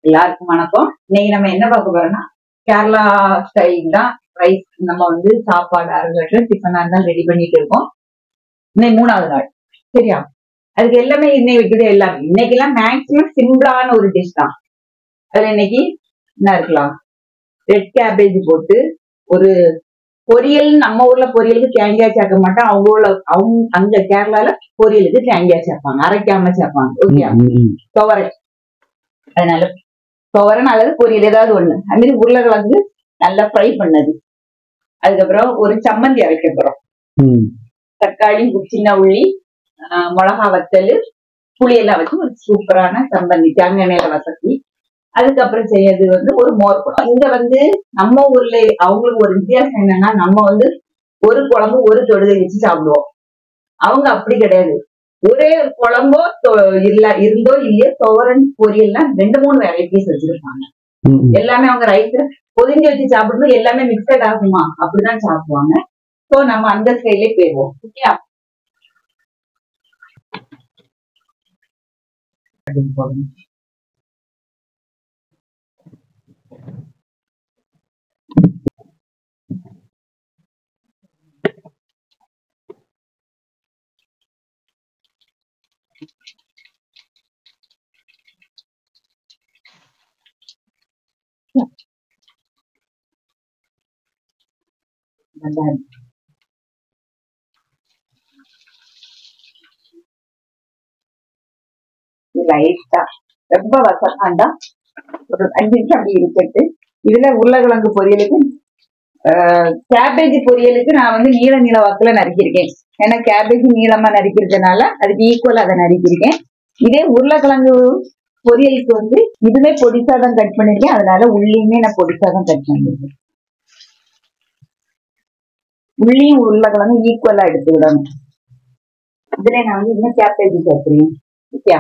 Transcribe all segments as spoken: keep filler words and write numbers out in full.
எல்லாருக்கும் வணக்கம். இன்னைக்கு நம்ம என்ன பார்க்க போறோம்னா கேரளா ஸ்டைல் தான் ரைஸ். நம்ம வந்து சாப்பாடு அரைச்சு டிஃபனா இருந்தாலும் ரெடி பண்ணிட்டு இருக்கோம். இன்னைக்கு மூணாவது நாள், சரியா? அதுக்கு எல்லாமே இன்னைக்கு வைக்கிறது எல்லாமே இன்னைக்கு எல்லாம் மேக்சிமம் சிம்பிளான ஒரு டிஷ் தான். அதுல இன்னைக்கு என்ன இருக்கலாம், ரெட் கேபேஜ் போட்டு ஒரு பொரியல். நம்ம ஊர்ல பொரியலுக்கு தேங்காய் சேர்க்க மாட்டோம், அவங்க ஊர்ல அவங்க அங்க கேரளால பொரியலுக்கு தேங்காய் சேர்ப்பாங்க, அரைக்காம சேர்ப்பாங்க. ஓகே, துவரை. அதனால துவரன் அல்லது பொரியல் ஏதாவது ஒண்ணு. அது மாதிரி உருளைக்கிழங்கு நல்லா ஃப்ரை பண்ணது. அதுக்கப்புறம் ஒரு சம்மந்தி அரைக்க போறோம். தக்காளி, சின்ன உள்ளி, மிளகா வத்தல், புளி எல்லாம் வச்சு ஒரு சூப்பரான சம்பந்தி தேங்காய் எண்ணெயில வசதி. அதுக்கப்புறம் செய்யறது வந்து ஒரு மோர் குழம்பு. இங்க வந்து நம்ம ஊர்ல அவங்களுக்கு ஒரு வித்தியாசம் என்னன்னா, நம்ம வந்து ஒரு குழம்பு ஒரு தொடுகை வச்சு சாப்பிடுவோம். அவங்க அப்படி கிடையாது. ஒரே குழம்போ இல்ல இருந்தோ இல்லையோ துவரன் பொரியல்லாம் ரெண்டு மூணு வெரைட்டிஸ் வச்சிருப்பாங்க. எல்லாமே அவங்க ரைஸ் பொதிஞ்சு வச்சு சாப்பிடும்போது எல்லாமே மிக்சட் ஆகுமா, அப்படிதான் சாப்பிடுவாங்க. சோ நம்ம அந்த ஸ்டைலே போயிடுவோம். ஓகே, ரைட்டா ரொம்ப வசந்தாண்டா ஒரு அஞ்சு நிமிஷம் அப்படி இருக்கட்டு. இதுல உருளைக்கிழங்கு பொரியலுக்கு கேபேஜ் பொரியலுக்கு நான் வந்து நீள நீள வாக்குல நறுக்கியிருக்கேன். ஏன்னா கேபேஜ் நீளமா நறுக்கிறதுனால அதுக்கு ஈக்குவல் அதை நறுக்கியிருக்கேன். இதே உருளைக்கிழங்கு பொரியலுக்கு வந்து இதுவே பொடிசாதான் கட் பண்ணிருக்கேன். அதனால உள்ளியுமே நான் பொடிசாதான் கட் பண்ணிருக்கேன். உள்ளியும் உருளைக்கிழங்கு ஈக்குவலா எடுத்து விடணும். இதுல நான் வந்து இன்னும் கேபேஜ் சேர்க்கிறேன். ஓகே,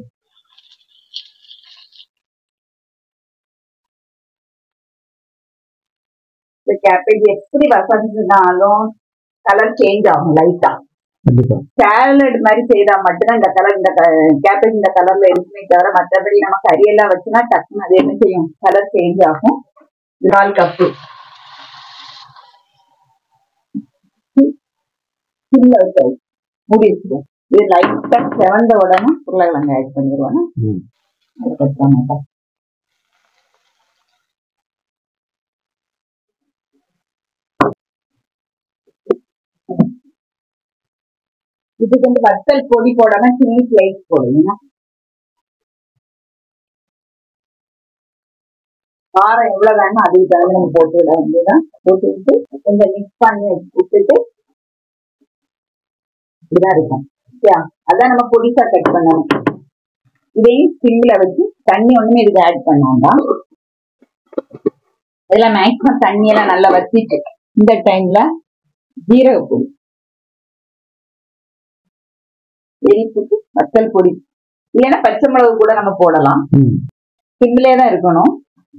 கேபேஜ் எப்படி வசந்தாலும் கலர் சேஞ்ச் ஆகும் லைட்டா. சாலட் மாதிரி செய்தா மட்டும்தான் இந்த கலர், இந்த கேபேஜ் இந்த கலர்ல இருக்குமே தவிர மற்றபடி நம்ம கறியெல்லாம் வச்சுன்னா டக்குன்னு அது என்ன செய்யும், கலர் சேஞ்ச் ஆகும். கால் கப்பு மூடி வச்சுருவோம். இது லைட்டா செவந்த உடனே உருளைக்கிழங்கு ஆட் பண்ணிடுவாங்க. இதுக்கு வந்து வத்தல் பொடி போடாம சில்லி ஃபிளேக்ஸ் போடுவீங்க. காரம் எவ்வளவு வேணுமோ அதுக்கு தகுந்த நம்ம போட்டு விட வேண்டியதான். போட்டுவிட்டு கொஞ்சம் மிக்ஸ் பண்ணி விட்டுட்டு இப்படிதான் இருக்கும். அதான் நம்ம பொடிசா கட் பண்ணணும். இதையும் சிம்ல வச்சு தண்ணி ஒண்ணுமே இதுக்கு ஆட் பண்ணாங்க. இதெல்லாம் மேக்சிமம் தண்ணி எல்லாம் நல்லா வச்சிட்டு இந்த டைம்ல ஜீரக பொடி, எரிப்புக்கு வத்தல் பொடி, இல்லைன்னா பச்சை மிளகு கூட நம்ம போடலாம். சிம்லே தான் இருக்கணும்.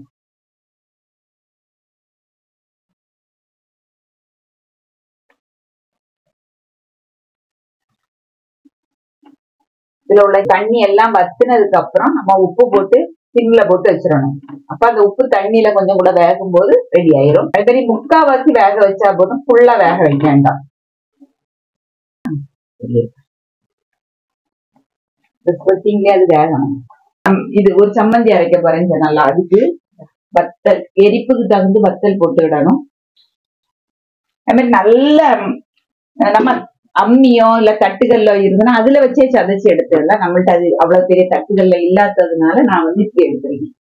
இதுல உள்ள தண்ணி எல்லாம் வத்தினதுக்கு அப்புறம் நம்ம உப்பு போட்டு சிம்ல போட்டு வச்சிடணும். அப்ப அந்த உப்பு தண்ணியில கொஞ்சம் கூட வேகும் போது ரெடி ஆயிரும். அது மாதிரி முக்காவாசி வேக வச்சா போதும், ஃபுல்லா வேக வைக்க வேண்டாம். அது வேகணும். இது ஒரு சம்மந்தி அரைக்க போறேன்னு சொன்னால அதுக்கு வத்தல் எரிப்புக்கு தகுந்து வத்தல் போட்டு விடணும். அது மாதிரி நல்ல நம்ம அம்மியோ இல்ல தட்டுகள்ல இருந்ததுன்னா அதுல வச்சே சதைச்சு எடுத்துடலாம். நம்மள்ட்ட அது அவ்வளவு பெரிய தட்டுகள்ல இல்லாததுனால நான் வந்து இப்படி எடுத்துருக்கேன்.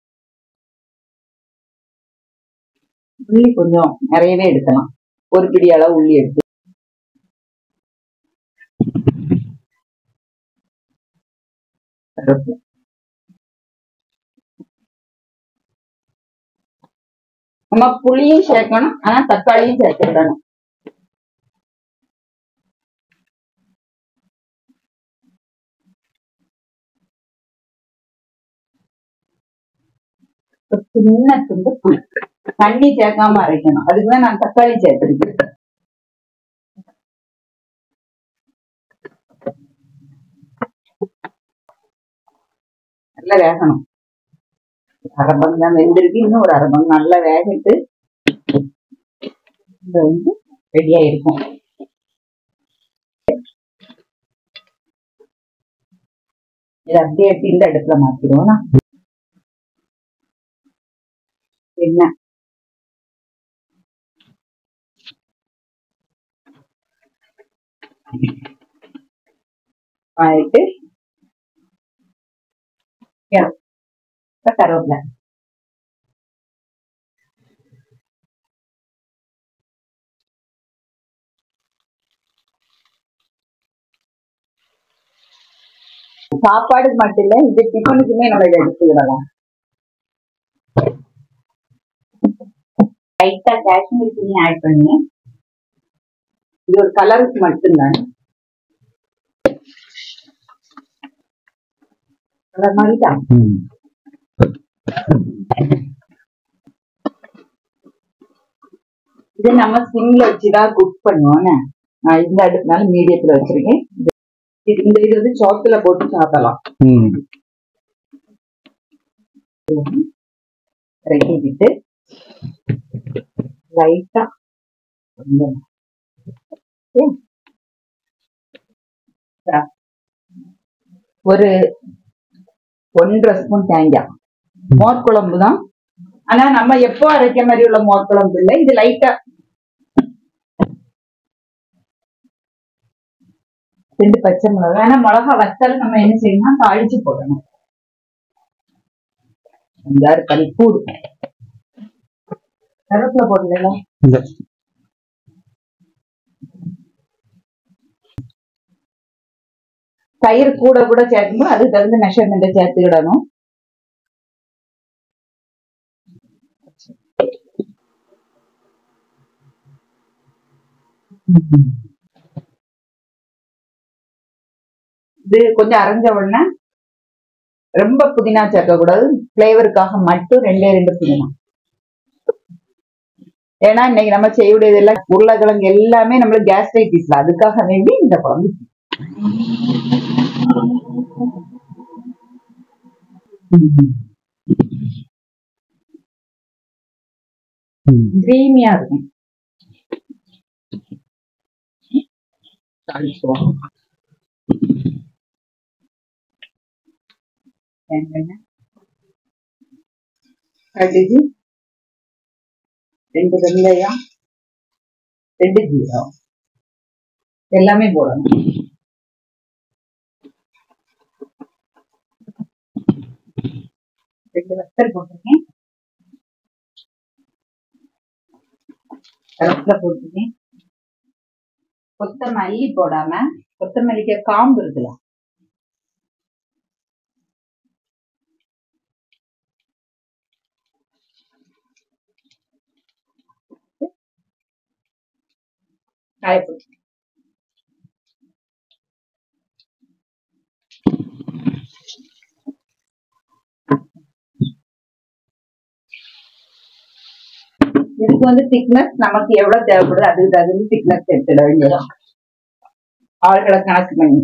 உள்ளி கொஞ்சம் நிறையவே எடுக்கலாம், ஒரு பிடி அளவு உள்ளி எடுத்து. நம்ம புளியும் சேர்க்கணும், ஆனா தக்காளியும் சேர்த்துடணும். சின்ன துண்டு புளி, தண்ணி சேர்க்காம அரைக்கணும். அதுக்குதான் நான் தக்காளி சேர்த்திருக்கேன். நல்லா வேகணும். அரை பங்கு தான் வெந்திருக்கு, இன்னும் ஒரு அரை பங்கு நல்லா வேகிட்டு இது வந்து ரெடியா இருக்கும். இதை அப்படியே எடுத்து இந்த அடுப்புல மாத்திடுவோம். என்ன ஆயிட்டு கருவேப்பிலை சாப்பாடு மட்டும் இல்ல, இது டிஃபனுக்குமே நம்ம இதை எடுத்துக்கிடலாம். லைட்டா காஷ்மீர் சில்லி ஆட் பண்ணி, இது ஒரு கலருக்கு மட்டும்தான். கலர் மாதிரிதான். இது நம்ம சிம்ல வச்சுதான் குக் பண்ணுவோம். நான் இந்த அடுப்புனால மீடியத்துல வச்சிருக்கேன். இந்த இது வந்து சாத்துல போட்டு சாப்பிடலாம். ரெடிக்கிட்டு லைட்டா ஒரு ஒன்றரை ஸ்பூன் தேங்காய். மோர் குழம்பு தான், ஆனா நம்ம எப்போ அரைக்க மாதிரி உள்ள மோர் குழம்பு இல்லை. இது லைட்டா ரெண்டு பச்சை மிளகா. ஆனா மிளகா வச்சாலும் நம்ம என்ன செய்யணும், தாளிச்சு போடணும். அஞ்சாறு பனி பூடு கருவேப்பிலை போடல. தயிர் கூட கூட சேர்க்கும்போது அதுக்கு தகுந்த மெஷர்மெண்ட்டை சேர்த்துக்கிடணும். இது கொஞ்சம் அரைஞ்ச உடனே ரொம்ப புதினா சேர்க்க கூடாது, பிளேவருக்காக மட்டும் ரெண்டே ரெண்டு புதினா. ஏன்னா இன்னைக்கு நம்ம செய்யக்கூடியது எல்லாம் உருளைக்கிழங்கு எல்லாமே நம்மளுக்கு கேஸ்ட்ரைட்டிஸ்ல, அதுக்காக வேண்டி இந்த குழம்பு. கிரீமியா இருக்கும். கடுகு, ரெண்டு வெங்காயம், ரெண்டு ஜீரகம் எல்லாமே போடணும். ரெண்டு வத்தல் போட்டிருக்கேன், கருவேப்பிலை போட்டிருக்கேன். கொத்தமல்லி போடாம, கொத்தமல்லிக்கு காம்பு இருக்குல்ல, காயப்பொடி. இதுக்கு வந்து திக்னஸ் நமக்கு எவ்வளவு தேவைப்படுது அதுக்கு தகுந்த திக்னஸ் எடுத்துட வேண்டியது, ஆள்களை கணக்கு பண்ணி.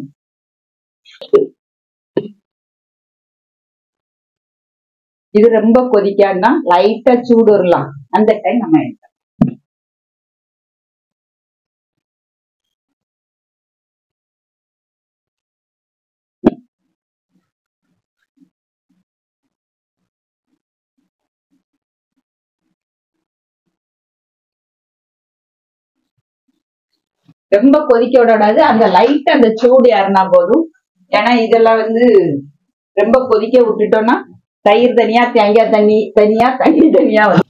இது ரொம்ப கொதிக்கான்னா லைட்டா சூடு வரலாம், அந்த டைம் நம்ம எடுக்கலாம். ரொம்ப கொதிக்க விடாது, அந்த லைட் அந்த சூடு ஏறினா போதும். ஏன்னா இதெல்லாம் வந்து ரொம்ப கொதிக்க விட்டுட்டோம்னா தயிர் தனியா, தேங்காய் தண்ணி தனியா, தண்ணி தனியா வரும்.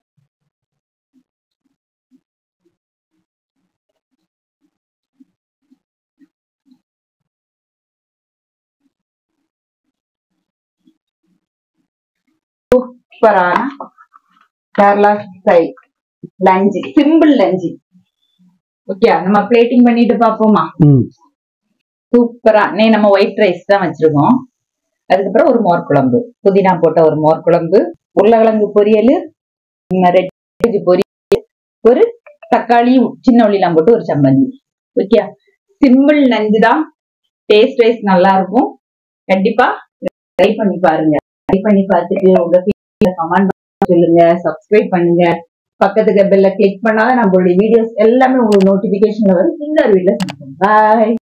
சூப்பரான Kerala style lunch, simple lunch. Okay, நம்ம பிளேட்டிங் பண்ணிட்டு பாப்போமா? சூப்பரா. நே நம்ம ஒயிட் ரைஸ் தான் வச்சிருக்கோம். அதுக்கப்புறம் ஒரு மோர் குழம்பு, புதினா போட்ட ஒரு மோர் குழம்பு, உருளைக்கிழங்கு பொரியல், ரெட் பொரியல், ஒரு தக்காளி சின்ன உள்ளிலாம் போட்டு ஒரு சம்மந்தி. ஓகே, சிம்பிள் லஞ்சு தான், டேஸ்ட் வைஸ் நல்லா இருக்கும். கண்டிப்பா ட்ரை பண்ணி பாருங்க. ட்ரை பண்ணி பார்த்துட்டு உங்க கமெண்ட் சொல்லுங்க, சப்ஸ்கிரைப் பண்ணுங்க, பக்கத்துக்கு பெல்ல கிளிக் பண்ணாதான் நம்மளுடைய வீடியோஸ் எல்லாமே உங்களுக்கு நோட்டிபிகேஷன்ல வரும். இன்னொரு வீடியோல சந்திப்போம். பாய்.